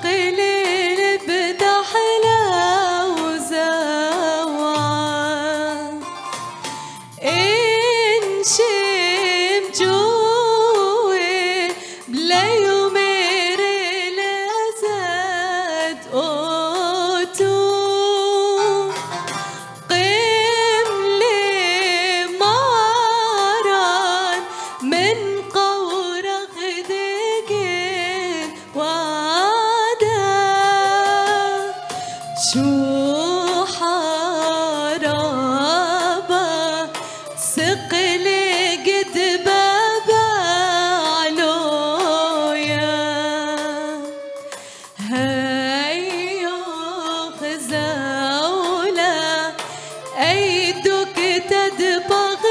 غليل بدحلة وزوعة انشم جوي بلا يومير لزاد اوتو قم لي ماران من قورة غدقين وادا شو حرابة سقلي قد بابا علويا هيو خزاولة أيدك تدبغ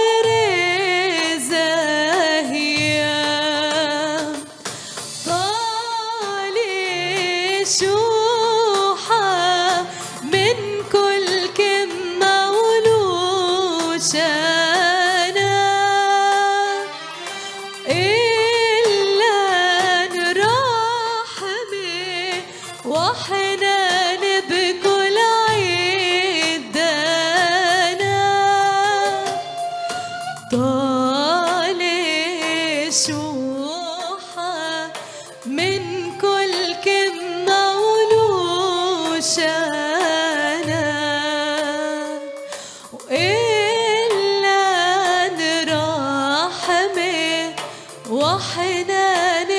رزاهية طالي شوحة من كل كلمة ولوشانة إلا نرحمي وحنان بكل عيد دانا طالي شوحة من كل كلمة ولوشانة وإلا نرحمي وحنان